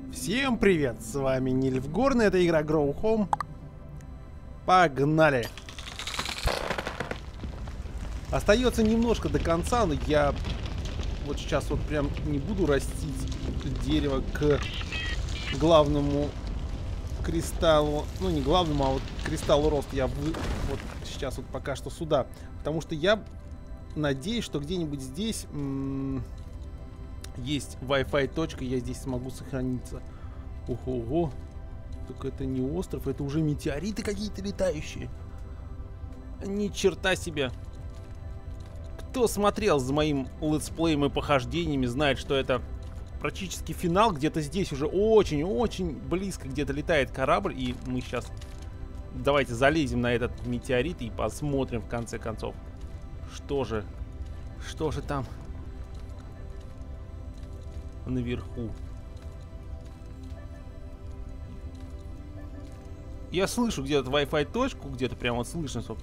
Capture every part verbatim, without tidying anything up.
Всем привет, с вами Нильфгорн, это игра Grow Home. Погнали! Остается немножко до конца, но я вот сейчас вот прям не буду растить дерево к главному кристаллу. Ну, не главному, а вот кристаллу роста. Я вы... вот сейчас вот пока что сюда. Потому что я надеюсь, что где-нибудь здесь есть Wi-Fi точка, я здесь смогу сохраниться. Ого-го. Так это не остров, это уже метеориты какие-то летающие. Ни черта себе. Кто смотрел за моим летсплеем и похождениями, знает, что это практически финал. Где-то здесь уже очень-очень близко где-то летает корабль. И мы сейчас давайте залезем на этот метеорит и посмотрим в конце концов, что же, что же там наверху. Я слышу где-то Wi-Fi точку, где-то прям вот слышно, что...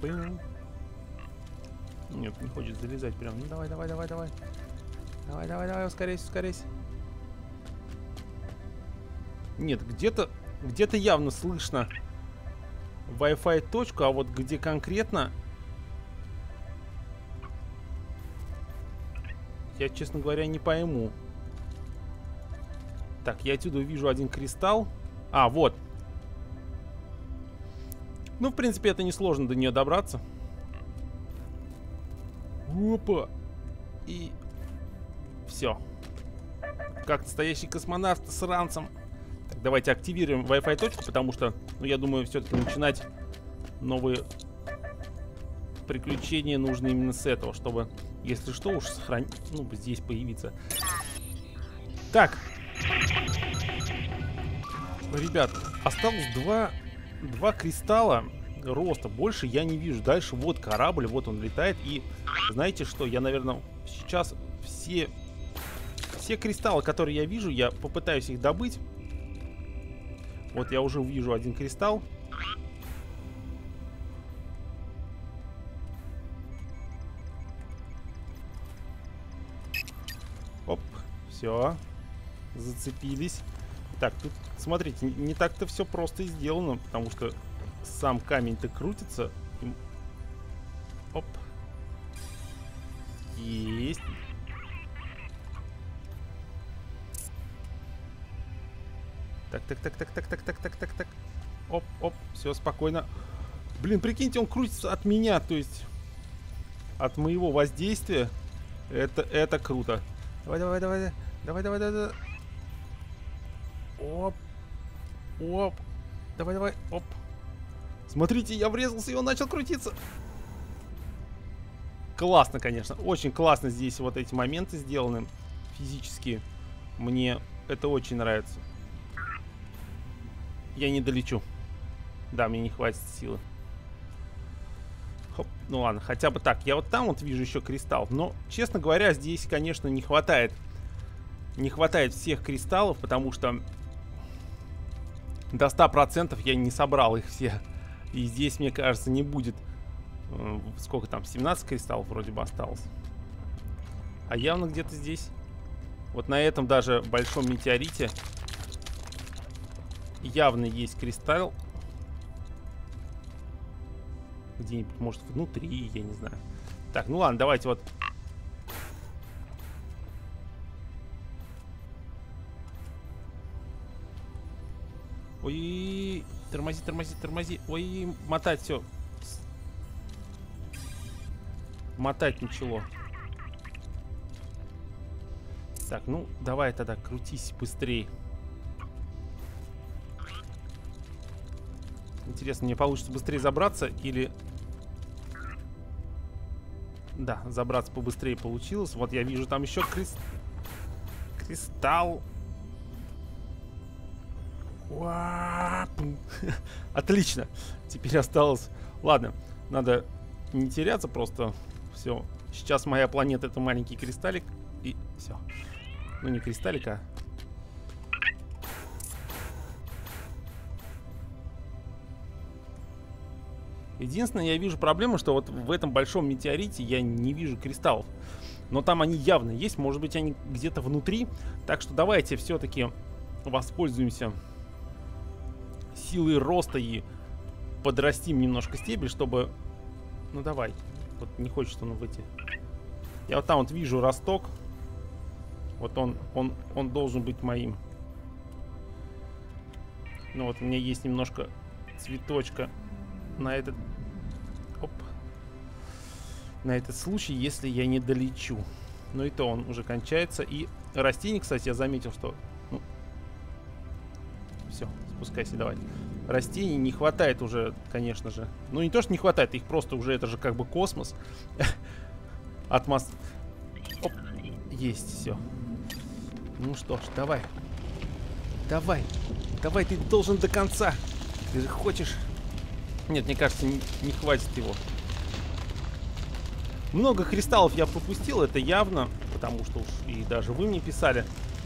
Нет, не хочет залезать прям. Ну давай, давай, давай, давай. Давай, давай, давай, ускоряйся, ускоряйся. Нет, где-то, где-то явно слышно Wi-Fi точку, а вот где конкретно... Я, честно говоря, не пойму. Так, я отсюда вижу один кристалл. А, вот. Ну, в принципе, это несложно до нее добраться. Опа. И все. Как настоящий космонавт с ранцем. Так, давайте активируем Wi-Fi точку, потому что, ну, я думаю, все-таки начинать новые приключения нужно именно с этого, чтобы, если что, уж сохранить, ну, здесь появиться. Так. Ребят, осталось два, два кристалла роста. Больше я не вижу. Дальше вот корабль, вот он летает. И знаете что? Я, наверное, сейчас все, все кристаллы, которые я вижу, я попытаюсь их добыть. Вот я уже увижу один кристалл. Оп, все. Зацепились. Так, тут, смотрите, не так-то все просто сделано, потому что сам камень-то крутится. И... Оп. Есть. Так, так, так, так, так, так, так, так, так, так. Оп, оп, все спокойно. Блин, прикиньте, он крутится от меня, то есть от моего воздействия. Это, это круто. Давай, давай, давай, давай, давай, давай, давай. Оп, оп, давай, давай, оп. Смотрите, я врезался, и он начал крутиться. Классно, конечно, очень классно здесь вот эти моменты сделаны физически. Мне это очень нравится. Я не долечу. Да, мне не хватит силы. Хоп. Ну ладно, хотя бы так. Я вот там вот вижу еще кристалл. Но, честно говоря, здесь, конечно, не хватает. Не хватает всех кристаллов, потому что до ста процентов я не собрал их все. И здесь, мне кажется, не будет... Э, сколько там? семнадцать кристаллов вроде бы осталось. А явно где-то здесь. Вот на этом даже большом метеорите явно есть кристалл. Где-нибудь, может, внутри, я не знаю. Так, ну ладно, давайте вот... Ой, тормози, тормози, тормози. Ой, мотать все. Мотать ничего. Так, ну, давай тогда крутись быстрее. Интересно, мне получится быстрее забраться или... Да, забраться побыстрее получилось. Вот я вижу там еще крист... кристалл. Отлично. Теперь осталось... Ладно, надо не теряться просто. Все. Сейчас моя планета — это маленький кристаллик. И все. Ну, не кристаллик, а... Единственное, я вижу проблему, что вот в этом большом метеорите я не вижу кристаллов. Но там они явно есть. Может быть, они где-то внутри. Так что давайте все-таки воспользуемся силой роста и подрастим немножко стебель, чтобы... Ну давай. Вот не хочет он выйти. Я вот там вот вижу росток. Вот он, он, он должен быть моим. Ну вот у меня есть немножко цветочка на этот... Оп. На этот случай, если я не долечу. Но и то он уже кончается. И растений, кстати, я заметил, что... Ну, все, спускайся, давай. Растений не хватает уже, конечно же. Ну, не то, что не хватает, их просто уже, это же как бы космос. Атмос... Оп, есть, все. Ну что ж, давай. Давай. Давай, ты должен до конца. Ты же хочешь... Нет, мне кажется, не, не хватит его. Много кристаллов я пропустил, это явно. Потому что уж и даже вы мне писали.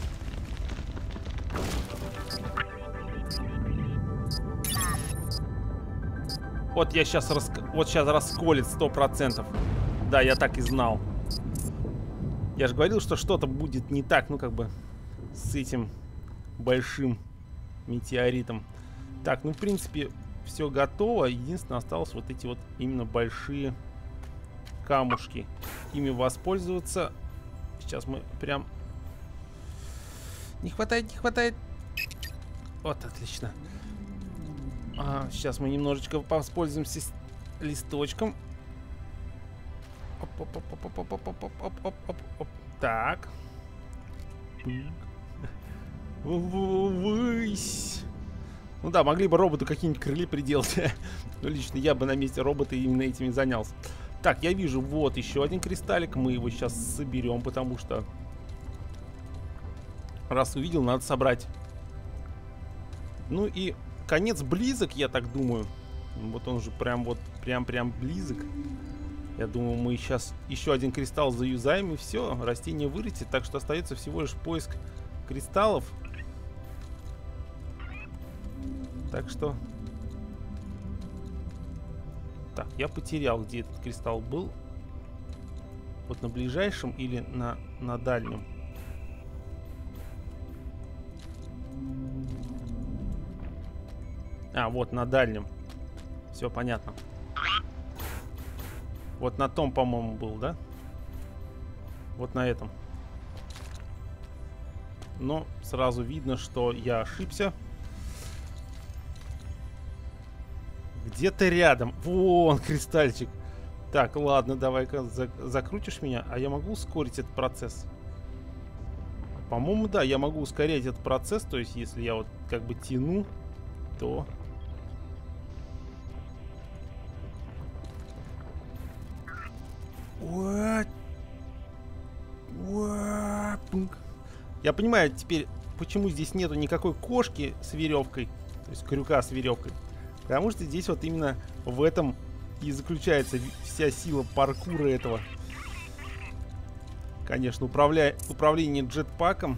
Вот я сейчас рас... вот сейчас расколет сто процентов. Да, я так и знал. Я же говорил, что что-то будет не так, ну как бы, с этим большим метеоритом. Так, ну в принципе все готово. Единственное, осталось вот эти вот именно большие камушки. Ими воспользоваться. Сейчас мы прям... Не хватает, не хватает. Вот, отлично. А, сейчас мы немножечко воспользуемся листочком. Оп, оп, оп, оп, оп, оп, оп, оп, оп, оп, оп. Так. Высь. Ну да, могли бы роботу какие-нибудь крылья приделать. Но лично я бы на месте робота именно этими занялся. Так, я вижу вот еще один кристаллик. Мы его сейчас соберем, потому что раз увидел, надо собрать. Ну и конец близок, я так думаю. Вот он же прям вот прям-прям близок. Я думаю, мы сейчас еще один кристалл заюзаем, и все, растение вылетит. Так что остается всего лишь поиск кристаллов. Так что... Так, я потерял, где этот кристалл был. Вот на ближайшем или на, на дальнем? А, вот на дальнем. Все понятно. Вот на том, по-моему, был, да? Вот на этом. Но сразу видно, что я ошибся. Где-то рядом. Вон кристальчик. Так, ладно, давай-ка за закрутишь меня. А я могу ускорить этот процесс? По-моему, да, я могу ускорять этот процесс. То есть, если я вот как бы тяну, то... What? What? Я понимаю теперь, почему здесь нету никакой кошки с веревкой. То есть крюка с веревкой. Потому что здесь вот именно в этом и заключается вся сила паркура этого. Конечно, управля... управление джетпаком,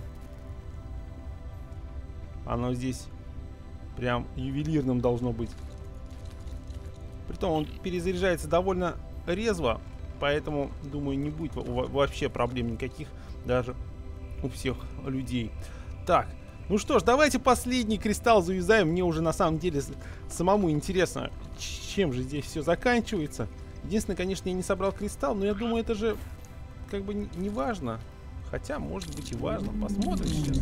оно здесь прям ювелирным должно быть. Притом он перезаряжается довольно резво, поэтому, думаю, не будет вообще проблем никаких даже у всех людей. Так. Ну что ж, давайте последний кристалл завязаем. Мне уже на самом деле самому интересно, чем же здесь все заканчивается. Единственное, конечно, я не собрал кристалл, но я думаю, это же как бы не важно. Хотя, может быть, и важно. Посмотрим сейчас.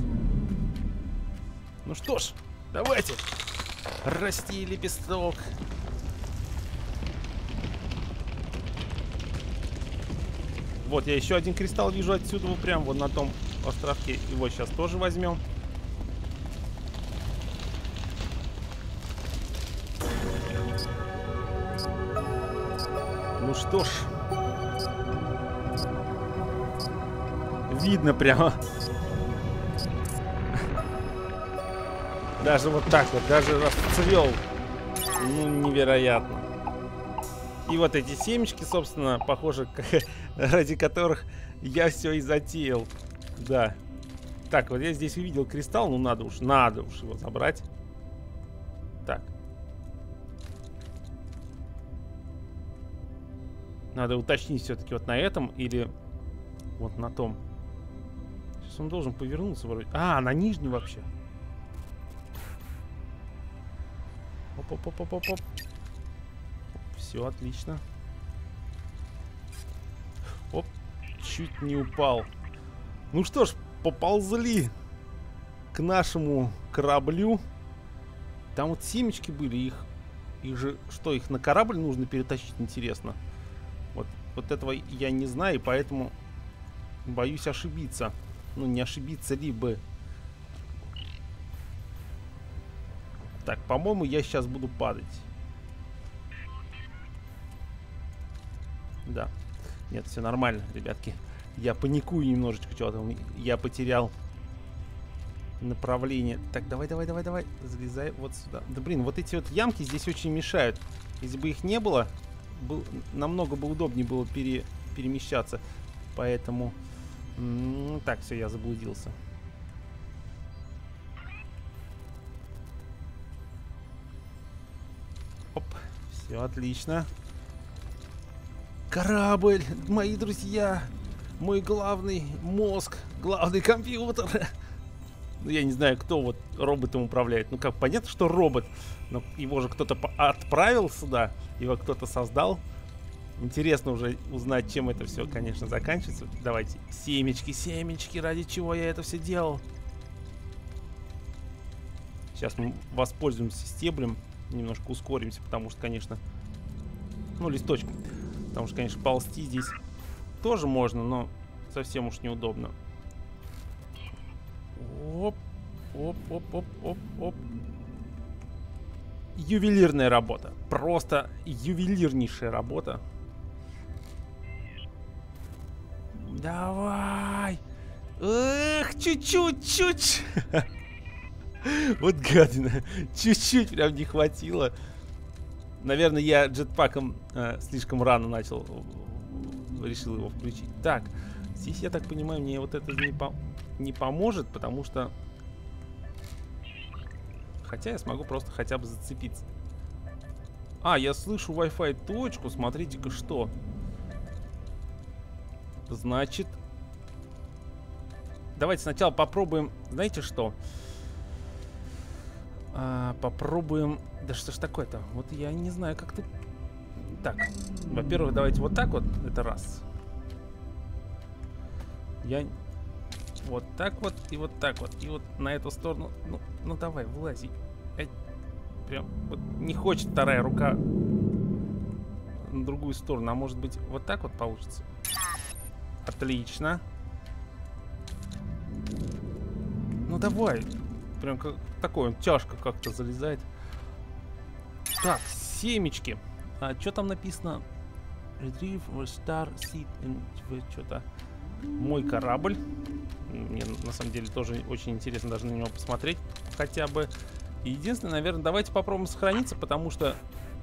Ну что ж, давайте. Расти лепесток. Вот, я еще один кристалл вижу отсюда, вот прям вот на том островке. Его сейчас тоже возьмем. Ну что ж, видно прямо. Даже вот так вот, даже расцвел. Ну, невероятно. И вот эти семечки, собственно, похоже, ради которых я все и затеял. Да. Так, вот я здесь увидел кристалл, ну надо уж, надо уж его забрать. Так. Надо уточнить все-таки вот на этом или вот на том. Сейчас он должен повернуться вроде. А, на нижнем вообще. Оп-оп-оп-оп-оп. Все отлично. Оп, чуть не упал. Ну что ж, поползли к нашему кораблю. Там вот семечки были, их, их же, что, их на корабль нужно перетащить, интересно. Вот, вот этого я не знаю, и поэтому боюсь ошибиться. Ну, не ошибиться либо. Так, по-моему, я сейчас буду падать. Да. Нет, все нормально, ребятки. Я паникую немножечко, что-то. Я потерял направление. Так, давай, давай, давай, давай. Залезай вот сюда. Да блин, вот эти вот ямки здесь очень мешают. Если бы их не было, был, намного бы удобнее было пере, перемещаться. Поэтому... М-м, так, все, я заблудился. Оп, все отлично. Корабль, мои друзья, мой главный мозг, главный компьютер. Ну, я не знаю, кто вот роботом управляет. Ну, как, понятно, что робот. Но его же кто-то отправил сюда, его кто-то создал. Интересно уже узнать, чем это все, конечно, заканчивается. Давайте. Семечки, семечки, ради чего я это все делал. Сейчас мы воспользуемся стеблем. Немножко ускоримся, потому что, конечно... Ну, листочком. Потому что, конечно, ползти здесь тоже можно, но совсем уж неудобно. Оп, оп, оп, оп, оп, оп. Ювелирная работа. Просто ювелирнейшая работа. Давай. Эх, чуть-чуть, чуть. Вот гадина. Чуть-чуть прям не хватило. Наверное, я джетпаком э, слишком рано начал. Решил его включить. Так, здесь, я так понимаю, мне вот это не, по не поможет, потому что... Хотя я смогу просто хотя бы зацепиться. А, я слышу Wi-Fi точку. Смотрите-ка, что. Значит... Давайте сначала попробуем... Знаете что? А, попробуем... Да что ж такое-то? Вот я не знаю, как ты... Так, во-первых, давайте вот так вот. Это раз. Я... Вот так вот и вот так вот. И вот на эту сторону... Ну, ну давай, вылази. Эй, прям вот не хочет вторая рука на другую сторону. А может быть, вот так вот получится? Отлично. Ну давай. Прям как такой он тяжко как-то залезает. Так, семечки. А что там написано? Retrieve, restart, seat, что-то. Мой корабль. Мне на самом деле тоже очень интересно даже на него посмотреть. Хотя бы. Единственное, наверное, давайте попробуем сохраниться, потому что...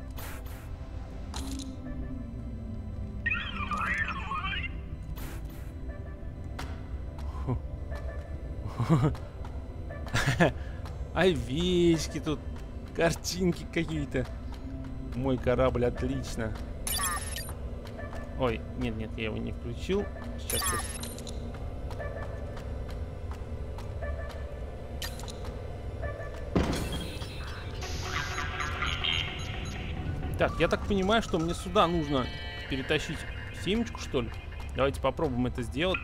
Овечки тут, картинки какие-то. Мой корабль, отлично. Ой, нет-нет, я его не включил. Сейчас, сейчас. Так, я так понимаю, что мне сюда нужно перетащить семечку, что ли? Давайте попробуем это сделать.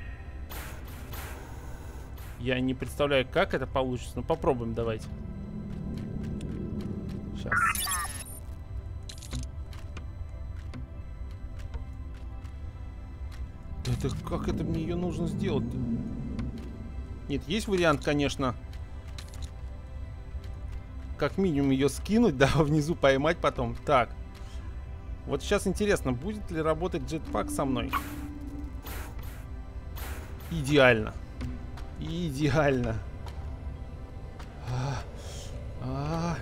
Я не представляю, как это получится, но попробуем, давайте. Сейчас. Это как это мне ее нужно сделать? Нет, есть вариант, конечно, как минимум ее скинуть, да, внизу поймать потом. Так. Вот сейчас интересно, будет ли работать джетпак со мной? Идеально. Идеально. А, а.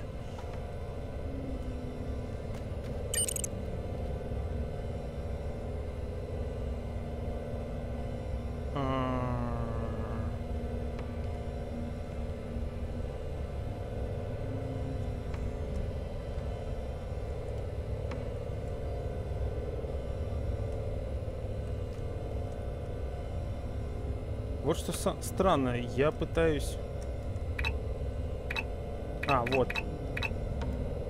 Вот что странно, я пытаюсь... А, вот.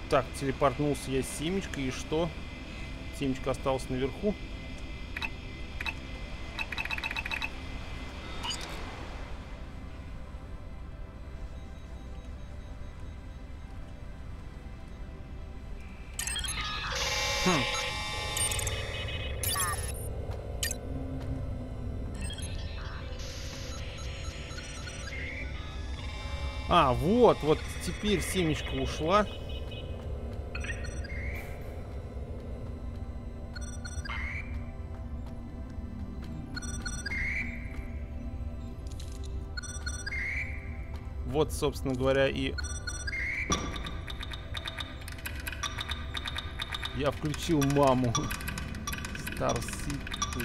Так, телепортнулся я с семечкой, и что? Семечка осталась наверху. Хм. А, вот, вот теперь семечка ушла. Вот, собственно говоря, и я включил маму. Старсит.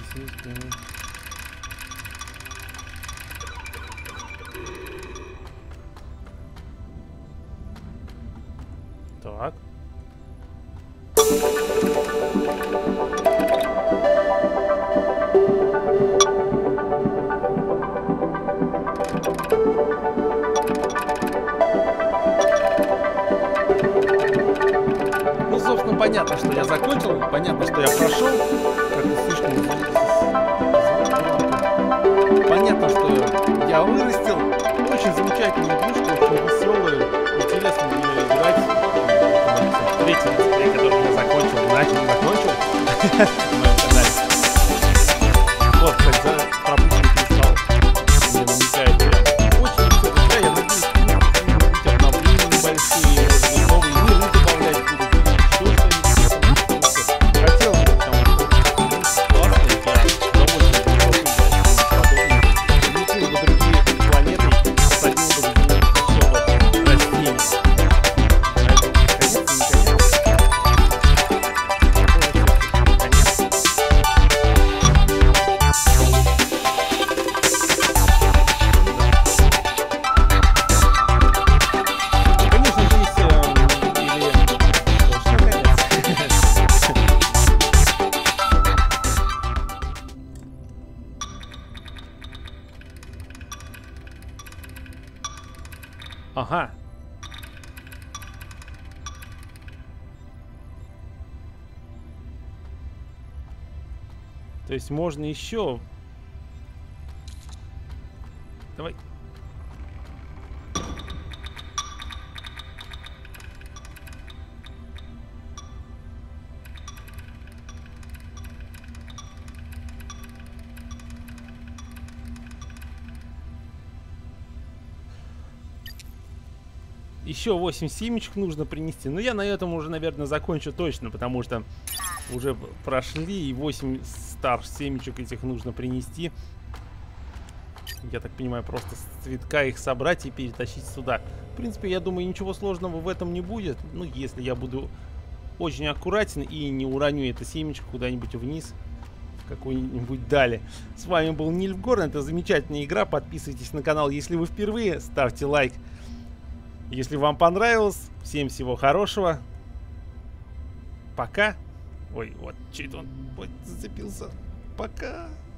Так. Ну, собственно, понятно, что я закончил, понятно, что я прошел. Как-то слишком звук. Понятно, что я вырастил. Очень замечательная игрушка, очень веселая, интересно в нее играть. Третий дисплей, который я закончил, начал, закончил на моем канале. Вот, кстати, за пропущенный кристалл мне намекает. Очень веселая игра, я надеюсь, будут обновления небольшие, новые миры добавлять будут, еще что-нибудь. Хотел бы, потому что классно, я с удовольствием подобное. Летел бы другие планеты, посадил бы еще растения. Ага. То есть можно еще. Давай. Еще восемь семечек нужно принести. Но я на этом уже, наверное, закончу точно, потому что уже прошли, и восемь стар семечек этих нужно принести. Я так понимаю, просто с цветка их собрать и перетащить сюда. В принципе, я думаю, ничего сложного в этом не будет. Ну, если я буду очень аккуратен и не уроню это семечко куда-нибудь вниз, в какую-нибудь дали. С вами был Нильфгорн. Это замечательная игра. Подписывайтесь на канал, если вы впервые. Ставьте лайк, если вам понравилось. Всем всего хорошего. Пока. Ой, вот, что это он Ой, зацепился. Пока.